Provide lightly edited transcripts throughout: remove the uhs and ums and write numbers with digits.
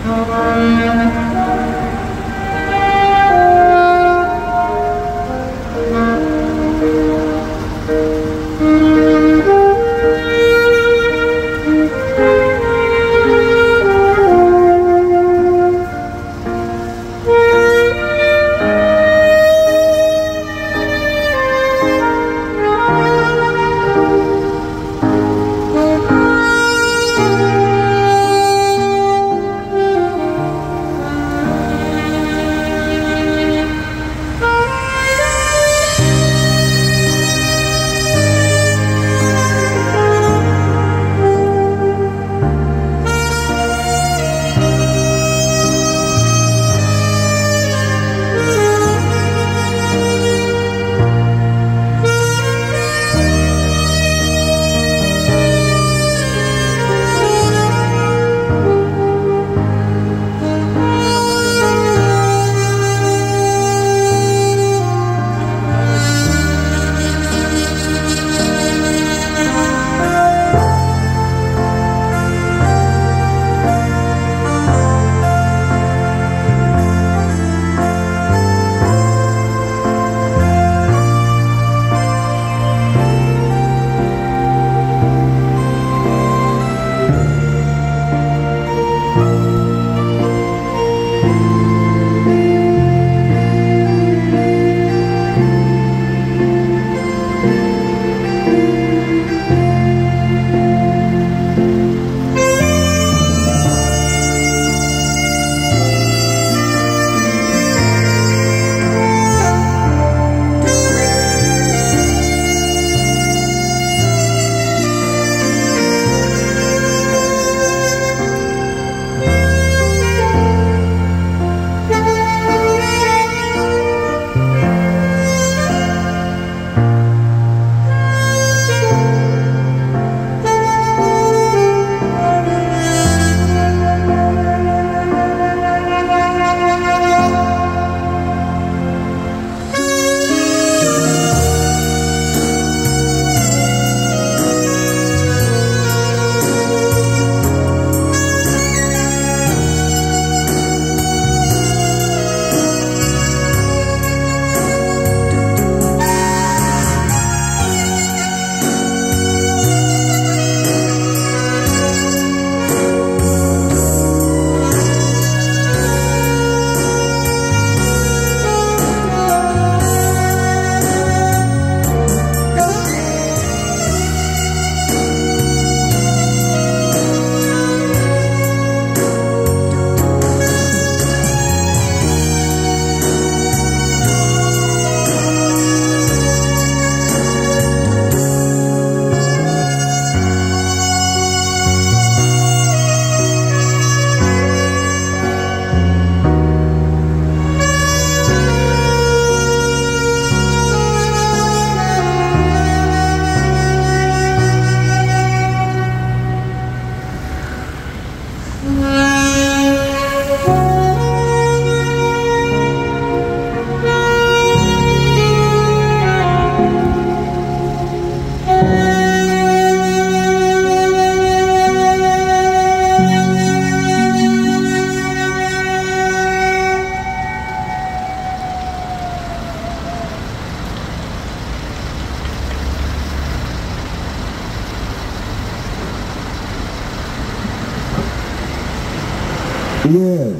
이게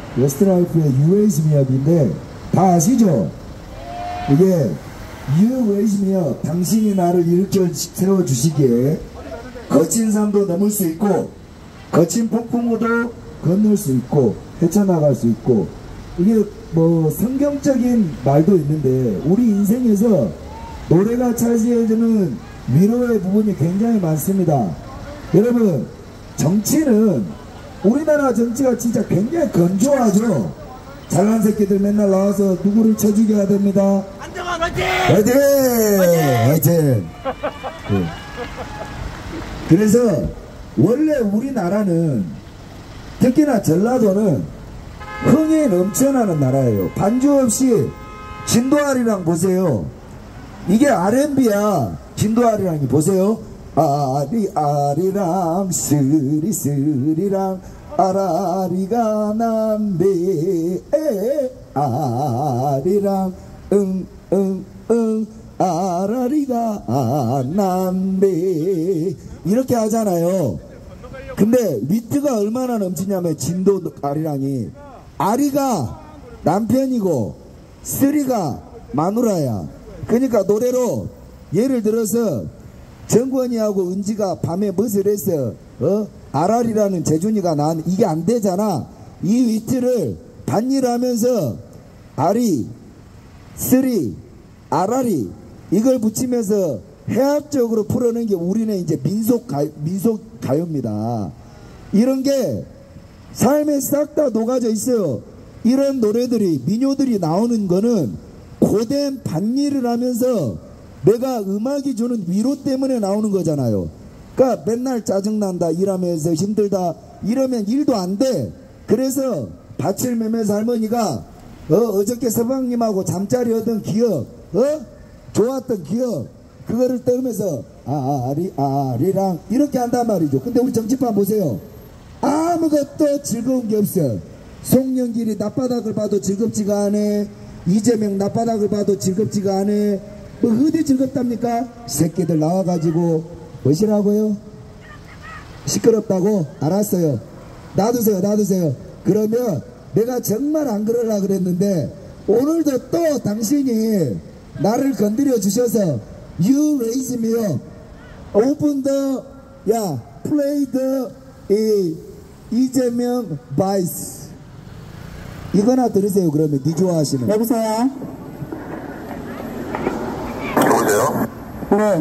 웨스트라이프의 You Raise Me Up인데 다 아시죠? 이게 You Raise Me Up, 당신이 나를 일으켜 세워주시기에 거친 산도 넘을 수 있고 거친 폭풍우도 건널 수 있고 헤쳐나갈 수 있고, 이게 뭐 성경적인 말도 있는데 우리 인생에서 노래가 차지해주는 위로의 부분이 굉장히 많습니다. 여러분, 정치는 우리나라 정치가 진짜 굉장히 건조하죠. 잘난 새끼들 맨날 나와서 누구를 쳐 죽여야 됩니다. 안정환 화이팅! 화이팅! 화이팅! 네. 그래서 원래 우리나라는, 특히나 전라도는 흥이 넘쳐나는 나라예요. 반주 없이 진도아리랑 보세요. 이게 R&B야. 진도아리랑이 보세요. 아리아리랑 스리스리랑 아라리가 난데 아리랑 응응응 아라리가 난데 이렇게 하잖아요. 근데 위트가 얼마나 넘치냐면 진도 아리랑이 아리가 남편이고 쓰리가 마누라야. 그러니까 노래로 예를 들어서 정권이하고 은지가 밤에 무엇을 했어? 아라리라는 재준이가 난 이게 안 되잖아. 이 위트를 반일하면서 아리, 쓰리, 아라리 이걸 붙이면서 해학적으로 풀어낸 게 우리는 이제 민속 가요입니다. 이런 게 삶에 싹 다 녹아져 있어요. 이런 노래들이 민요들이 나오는 거는 고된 반일을 하면서 내가 음악이 주는 위로 때문에 나오는 거잖아요. 그러니까 맨날 짜증난다 일하면서 힘들다 이러면 일도 안 돼. 그래서 밭을 매면서 할머니가 어저께 서방님하고 잠자리 하던 기억 좋았던 기억 그거를 떠오면서 아리랑 이렇게 한단 말이죠. 근데 우리 정치판 보세요. 아무것도 즐거운 게 없어. 송영길이 낮바닥을 봐도 즐겁지가 않네. 이재명 낮바닥을 봐도 즐겁지가 않네. 뭐 어디 즐겁답니까? 새끼들 나와가지고 뭐시라고요? 시끄럽다고? 알았어요. 놔두세요. 그러면 내가 정말 안 그러려고 그랬는데 오늘도 또 당신이 나를 건드려 주셔서 You raise me up. Open the play the 이재명 바이스. 이거나 들으세요. 그러면 니 좋아하시는. 여보세요? 여보세요? 네.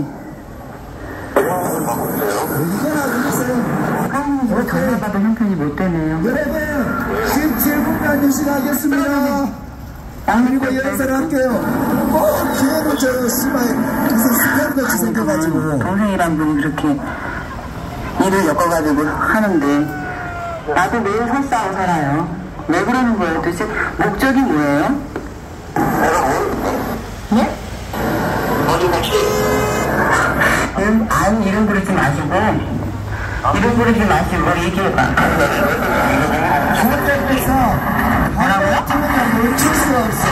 이거나 들으세요. 왜 전화 받은 형편이 못 되네요. 여러분 17분간 유신하겠습니다. 그리고 연설을 할게요. 기회를 줘요. 씨발 무슨 스팸같이 생겨가지고. 동생이란 분이 그렇게 일을 엮어가지고 하는데 나도 매일 설사하고 살아요. 왜 그러는 거예요? 도대체 목적이 뭐예요? 네? 어디 혹시? 아니 이름 부르지 마시고 얘기해봐. 잘못돼서 뭐라고요? 놓칠 수 없어.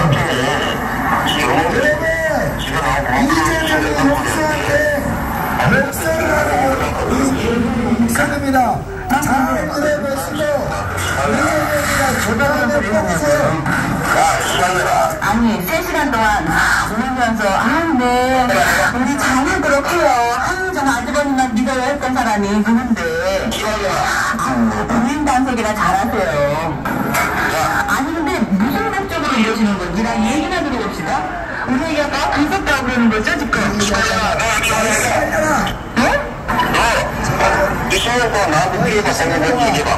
그러면 이재명이 목사한테 목사입니다. 잘 들어보시고 이재명이가 조명하면 뽑으세요. 아니 3시간 동안 울면서 네 우리 장은 그렇고요. 전 아주버님만 믿어야 했던 사람이 그런데 부인 단속이라 잘하세요. 아니 근데 무슨 목적으로 이러시는 건지 나 얘기나 들어봅시다. 우리 얘기가 다 불섭다고 그러는 거죠 지금? 네 신경과 나한테 피해가 생각을 얘기해봐.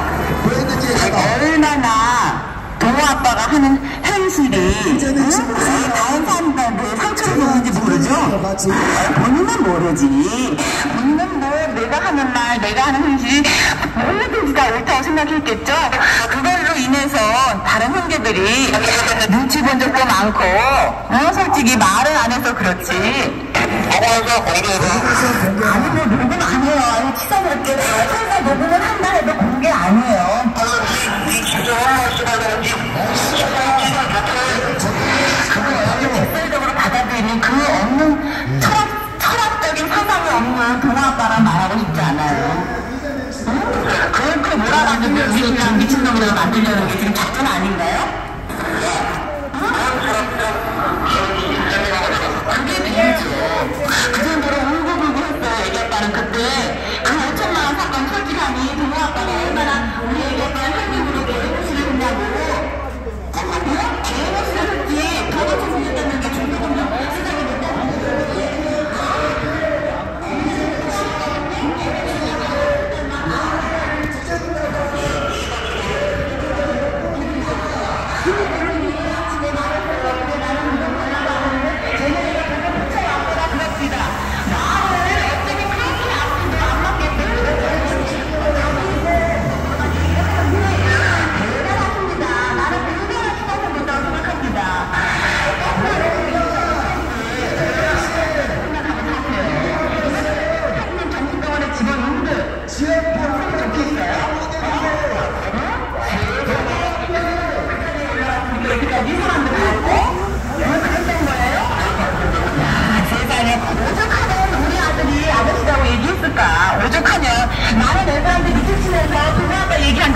얼마나 동호 아빠가 하는 현실이 다른 사람들한테 상처를 주는지 모르죠? 본인은 모르지. 본인은 뭐 내가 하는 말, 내가 하는 현실이 뭐든지 다 옳다고 생각했겠죠? 그걸로 인해서 다른 형제들이 눈치 본 적도 많고 솔직히 말을 안 해서 그렇지. 학원에서 공개해봐. 아니 뭐 녹음 안 해요. 아니 치사스럽게 회사 녹음을 한다 해도 공개 안 해요. 이 진짜 얼마나 심하다는지 객관적으로 받아들이는 그 없는 철학적인 사상이 없는 동아빠랑 말하고 싶지 않아요. 응? 그렇게 몰아가지고 미친이랑 미친놈이랑 만들려는 게 지금 작전 아닌가요? 그게 비밀이죠. 그 정도로 울고불고 했어요. 애기 아빠는 그때 그 5천만 원 사건 솔직하니 동호 아빠가 얼마나 우리 애기 아빠를 현금으로 개인실을 했냐고. 개인실을 했지. 더 같이 생겼다는 게 중도금융 생각이 된다는 거예요.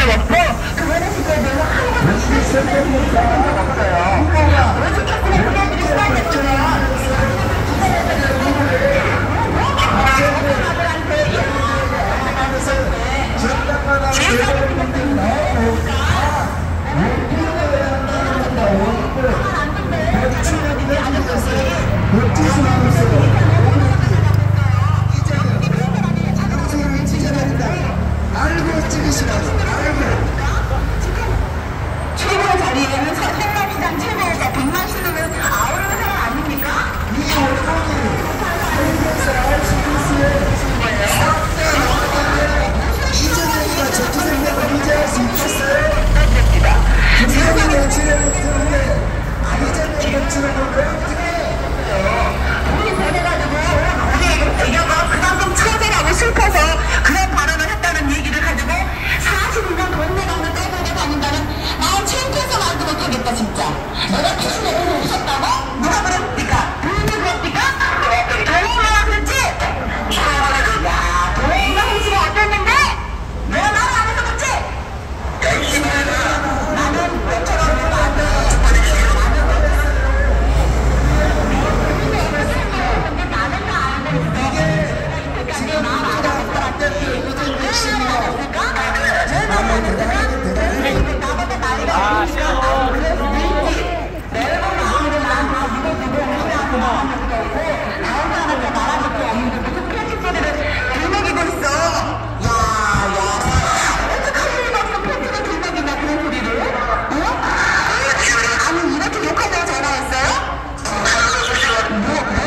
적 없고 그거는 지금 내가 한 번도 실수한 적 없어요. 오죽했으면 그녀들이 수고하셨으면 알고 찍으시라고.